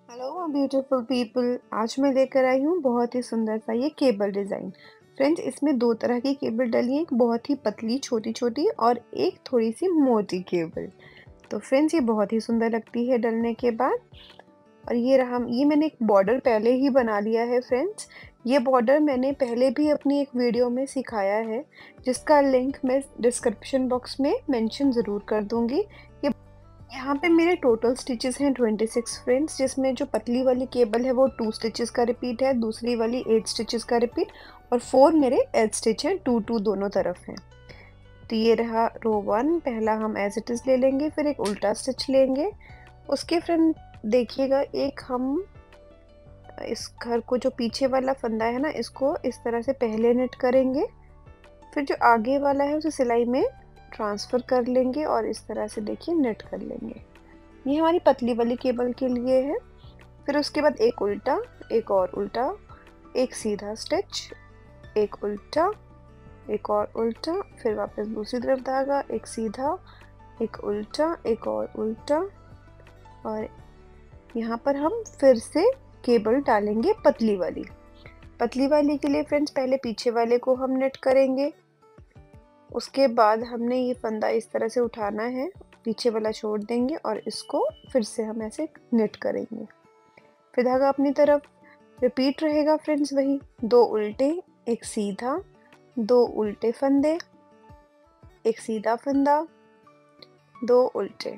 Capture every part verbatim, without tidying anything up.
Hello beautiful people. आज मैं लेकर आई हूँ बहुत ही सुंदर सा ये केबल डिज़ाइन। फ्रेंड्स, इसमें दो तरह की केबल डली है, एक बहुत ही पतली छोटी छोटी और एक थोड़ी सी मोटी केबल। तो फ्रेंड्स, ये बहुत ही सुंदर लगती है डलने के बाद। और ये रहा, ये मैंने एक बॉर्डर पहले ही बना लिया है फ्रेंड्स। ये बॉर्डर मैंने पहले भी अपनी एक वीडियो में सिखाया है, जिसका लिंक मैं डिस्क्रिप्शन बॉक्स में मेंशन ज़रूर कर दूंगी। ये यहाँ पे मेरे टोटल स्टिचेस हैं छब्बीस फ्रेंड्स, जिसमें जो पतली वाली केबल है वो टू स्टिचेस का रिपीट है, दूसरी वाली एट स्टिचेस का रिपीट और फोर मेरे एट स्टिच हैं, टू टू दोनों तरफ हैं। तो ये रहा रो वन। पहला हम एज इट इज़ ले लेंगे, फिर एक उल्टा स्टिच लेंगे। उसके फ्रेंड देखिएगा, एक हम इस घर को जो पीछे वाला फंदा है ना, इसको इस तरह से पहले निट करेंगे, फिर जो आगे वाला है उसे सिलाई में ट्रांसफ़र कर लेंगे और इस तरह से देखिए नेट कर लेंगे। ये हमारी पतली वाली केबल के लिए है। फिर उसके बाद एक उल्टा, एक और उल्टा, एक सीधा स्टिच, एक उल्टा, एक और उल्टा, फिर वापस दूसरी तरफ धागा, एक सीधा, एक उल्टा, एक और उल्टा। और यहाँ पर हम फिर से केबल डालेंगे पतली वाली। पतली वाली के लिए फ्रेंड्स पहले पीछे वाले को हम नेट करेंगे। उसके बाद हमने ये फंदा इस तरह से उठाना है, पीछे वाला छोड़ देंगे और इसको फिर से हम ऐसे नेट करेंगे। फिर धागा अपनी तरफ, रिपीट रहेगा फ्रेंड्स वही, दो उल्टे, एक सीधा, दो उल्टे फंदे, एक सीधा फंदा, दो उल्टे,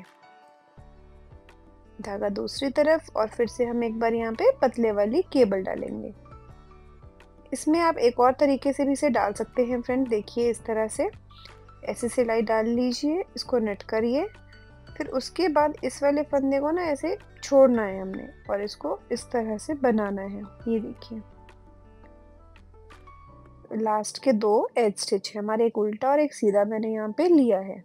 धागा दूसरी तरफ और फिर से हम एक बार यहाँ पे पतले वाली केबल डालेंगे। इसमें आप एक और तरीके से भी इसे डाल सकते हैं फ्रेंड। देखिए इस तरह से ऐसे सिलाई डाल लीजिए, इसको नेट करिए, फिर उसके बाद इस वाले फंदे को ना ऐसे छोड़ना है हमने और इसको इस तरह से बनाना है। ये देखिए लास्ट के दो एज स्टिच है हमारे, एक उल्टा और एक सीधा मैंने यहाँ पे लिया है।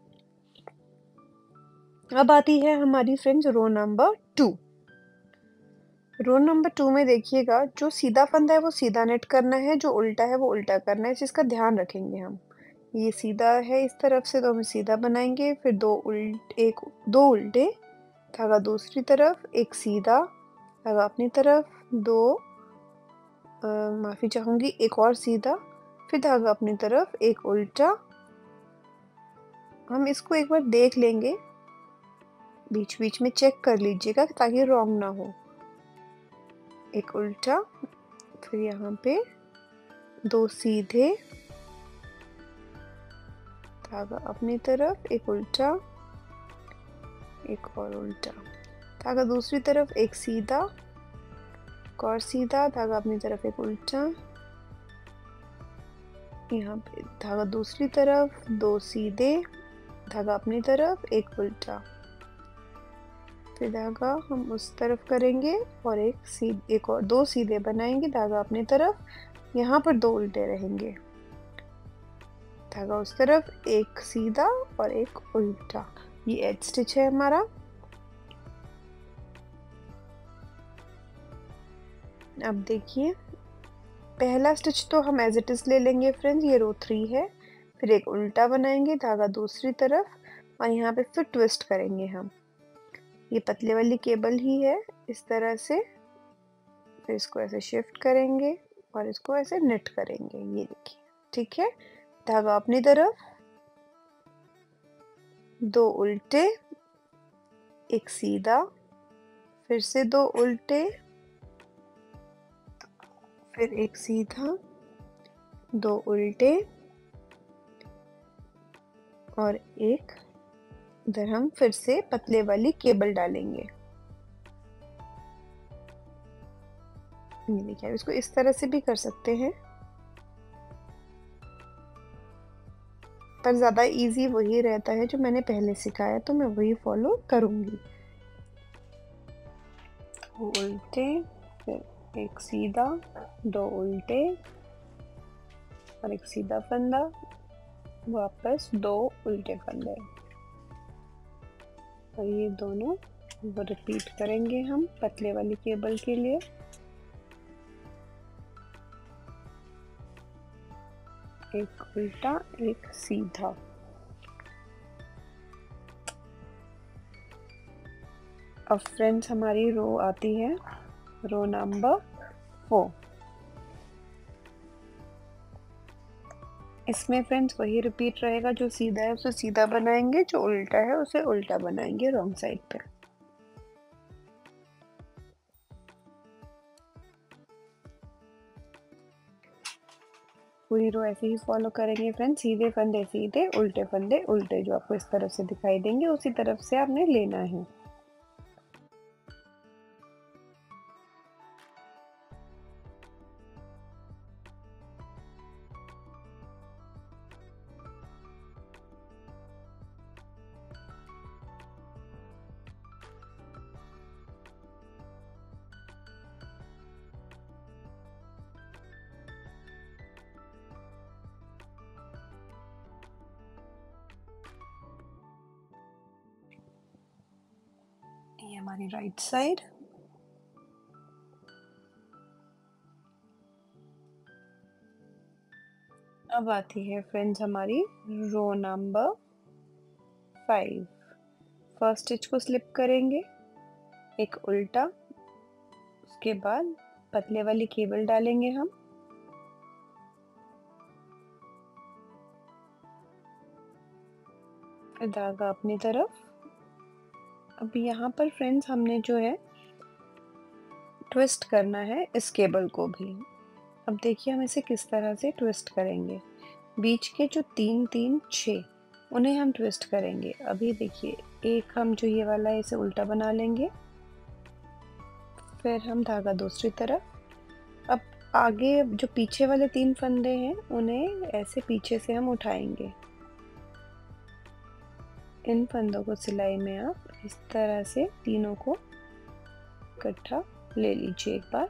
अब आती है हमारी friends row number two. Row number two में देखिएगा, जो सीधा फंदा है वो सीधा नेट करना है, जो उल्टा है वो उल्टा करना है, इस चीज़ का ध्यान रखेंगे हम। ये सीधा है इस तरफ से तो हम सीधा बनाएंगे, फिर दो उल्ट एक दो उल्टे, धागा दूसरी तरफ, एक सीधा, धागा अपनी तरफ, दो माफ़ी चाहूँगी एक और सीधा, फिर धागा अपनी तरफ, एक उल्टा। हम इसको एक बार देख लेंगे, बीच बीच में चेक कर लीजिएगा ताकि रॉन्ग ना हो। एक उल्टा, फिर यहाँ पे दो सीधे, धागा अपनी तरफ, एक उल्टा, एक और उल्टा, धागा दूसरी तरफ, एक सीधा, एक और सीधा, धागा अपनी तरफ, एक उल्टा, यहाँ पे धागा दूसरी तरफ, दो सीधे, धागा अपनी तरफ, एक उल्टा, फिर धागा हम उस तरफ करेंगे और एक सीधे, एक और दो सीधे बनाएंगे, धागा अपनी तरफ, यहाँ पर दो उल्टे रहेंगे, धागा उस तरफ, एक सीधा और एक उल्टा। ये एज स्टिच है हमारा। अब देखिए पहला स्टिच तो हम एज इट इज ले लेंगे फ्रेंड्स, ये रो थ्री है, फिर एक उल्टा बनाएंगे, धागा दूसरी तरफ और यहाँ पे फिर ट्विस्ट करेंगे हम। ये पतले वाली केबल ही है इस तरह से, फिर इसको ऐसे शिफ्ट करेंगे और इसको ऐसे नेट करेंगे। ये देखिए ठीक है, धागा अपनी तरफ, दो उल्टे, एक सीधा, फिर से दो उल्टे, फिर एक सीधा, दो उल्टे और एक इधर हम फिर से पतले वाली केबल डालेंगे। ये देखिए, इसको इस तरह से भी कर सकते हैं, पर ज़्यादा इजी वही रहता है जो मैंने पहले सिखाया, तो मैं वही फॉलो करूँगी। उल्टे, फिर एक सीधा, दो उल्टे और एक सीधा फंदा, वापस दो उल्टे फंदे, और ये दोनों वो रिपीट करेंगे हम पतले वाली केबल के लिए। एक उल्टा, एक सीधा, अब फ्रेंड्स हमारी रो आती है रो नंबर फोर। इसमें फ्रेंड्स वही रिपीट रहेगा, जो सीधा है उसे सीधा बनाएंगे, जो उल्टा है उसे उल्टा बनाएंगे रॉन्ग साइड पे। पूरी रो ऐसे ही फॉलो करेंगे फ्रेंड्स, सीधे फंदे सीधे, उल्टे फंदे उल्टे, जो आपको इस तरफ से दिखाई देंगे उसी तरफ से आपने लेना है। ये हमारी राइट साइड। अब आती है फ्रेंड्स हमारी row number five. First stitch को स्लिप करेंगे, एक उल्टा, उसके बाद पतले वाली केबल डालेंगे हम, फिर धागा अपनी तरफ। अब यहाँ पर फ्रेंड्स हमने जो है ट्विस्ट करना है इस केबल को भी। अब देखिए हम इसे किस तरह से ट्विस्ट करेंगे। बीच के जो तीन तीन छः, उन्हें हम ट्विस्ट करेंगे। अभी देखिए एक हम जो ये वाला है इसे उल्टा बना लेंगे, फिर हम धागा दूसरी तरफ। अब आगे जो पीछे वाले तीन फंदे हैं उन्हें ऐसे पीछे से हम उठाएंगे। इन फंदों को सिलाई में आप इस तरह से तीनों को इकट्ठा ले लीजिए एक बार।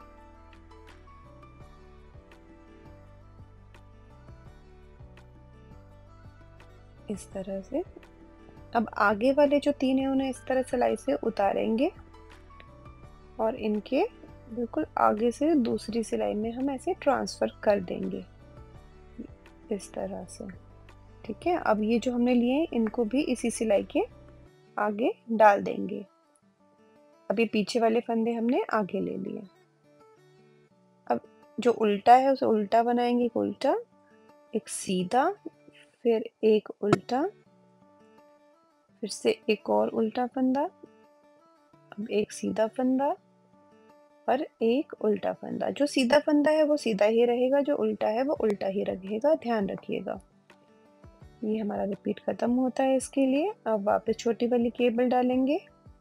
इस तरह से। अब आगे वाले जो तीन हैं उन्हें इस तरह सिलाई से उतारेंगे और इनके बिल्कुल आगे से दूसरी सिलाई में हम ऐसे ट्रांसफर कर देंगे इस तरह से। ठीक है, अब ये जो हमने लिए इनको भी इसी सिलाई के आगे डाल देंगे। अभी पीछे वाले फंदे हमने आगे ले लिए। अब जो उल्टा है उसे उल्टा बनाएंगे, एक उल्टा, एक सीधा, फिर एक उल्टा, फिर से एक और उल्टा फंदा, अब एक सीधा फंदा और एक उल्टा फंदा। जो सीधा फंदा है वो सीधा ही रहेगा, जो उल्टा है वो उल्टा ही रहेगा, ध्यान रखिएगा। ये हमारा रिपीट खत्म होता है इसके लिए। अब वापस छोटी वाली केबल डालेंगे,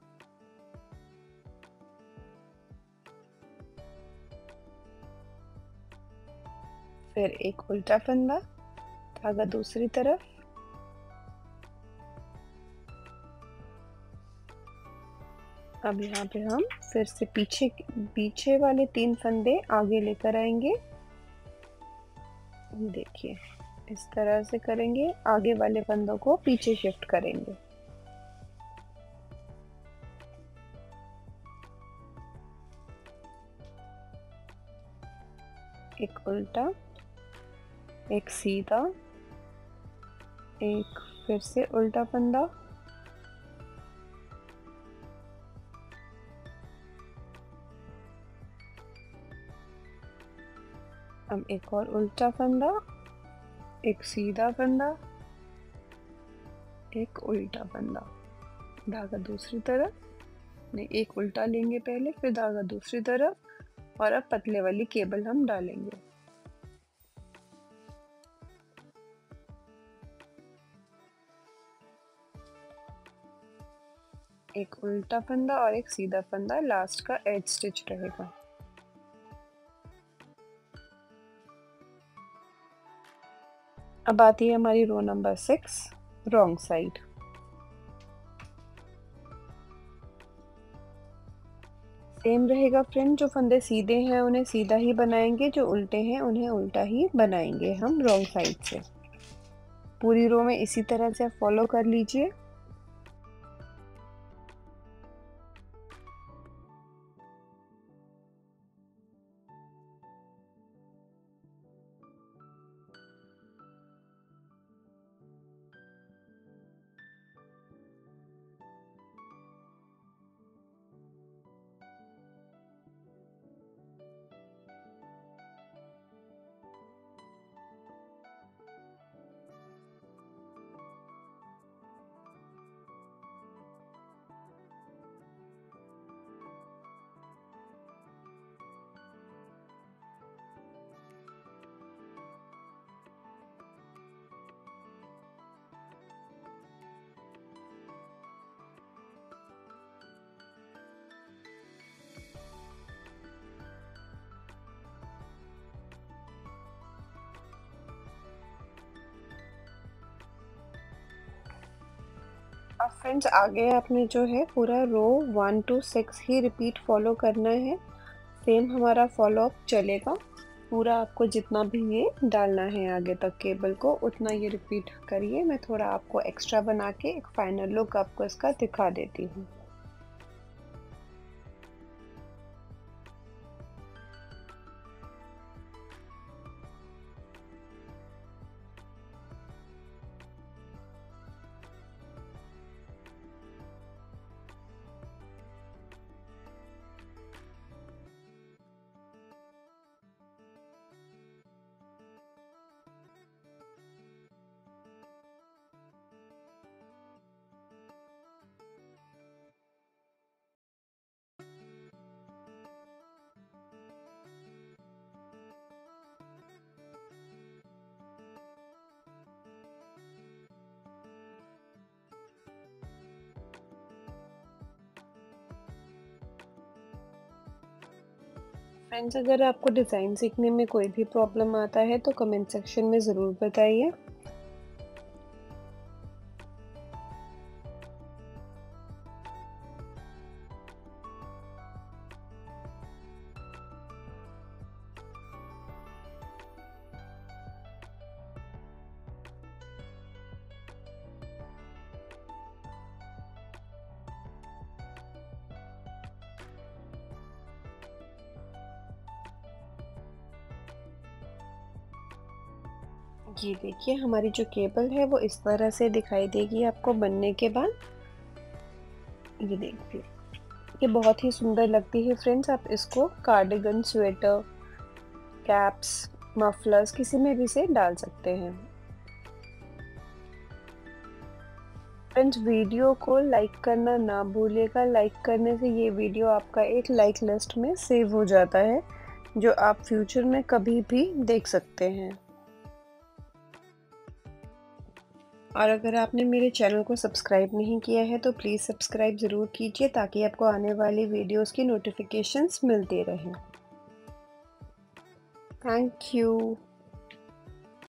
फिर एक उल्टा फंदा, धागा दूसरी तरफ, अब यहाँ पे हम फिर से पीछे पीछे वाले तीन फंदे आगे लेकर आएंगे। देखिए इस तरह से करेंगे, आगे वाले फंदों को पीछे शिफ्ट करेंगे। एक उल्टा, एक सीधा, एक फिर से उल्टा फंदा, अब एक और उल्टा फंदा, एक सीधा फंदा, एक उल्टा फंदा, धागा दूसरी तरफ, नहीं एक उल्टा लेंगे पहले, फिर धागा दूसरी तरफ, और अब पतले वाली केबल हम डालेंगे। एक उल्टा फंदा और एक सीधा फंदा लास्ट का एज स्टिच रहेगा। अब आती है हमारी row number six, wrong side. Same रहेगा फ्रेंड, जो फंदे सीधे हैं उन्हें सीधा ही बनाएंगे, जो उल्टे हैं उन्हें उल्टा ही बनाएंगे हम रॉन्ग साइड से। पूरी रो में इसी तरह से आप फॉलो कर लीजिए। अब फ्रेंड्स आगे आपने जो है पूरा रो वन टू सिक्स ही रिपीट फॉलो करना है। सेम हमारा फॉलो अप चलेगा। पूरा आपको जितना भी ये डालना है आगे तक केबल को उतना ये रिपीट करिए। मैं थोड़ा आपको एक्स्ट्रा बना के एक फाइनल लुक आपको इसका दिखा देती हूँ। फ्रेंड्स अगर आपको डिज़ाइन सीखने में कोई भी प्रॉब्लम आता है तो कमेंट सेक्शन में ज़रूर बताइए। ये देखिए हमारी जो केबल है वो इस तरह से दिखाई देगी आपको बनने के बाद। ये देखिए ये बहुत ही सुंदर लगती है फ्रेंड्स। आप इसको कार्डिगन, स्वेटर, कैप्स, मफलर्स किसी में भी से डाल सकते हैं। फ्रेंड्स वीडियो को लाइक करना ना भूलिएगा। लाइक करने से ये वीडियो आपका एक लाइक लिस्ट में सेव हो जाता है जो आप फ्यूचर में कभी भी देख सकते हैं। और अगर आपने मेरे चैनल को सब्सक्राइब नहीं किया है तो प्लीज़ सब्सक्राइब ज़रूर कीजिए ताकि आपको आने वाली वीडियोस की नोटिफिकेशंस मिलती रहें। Thank you.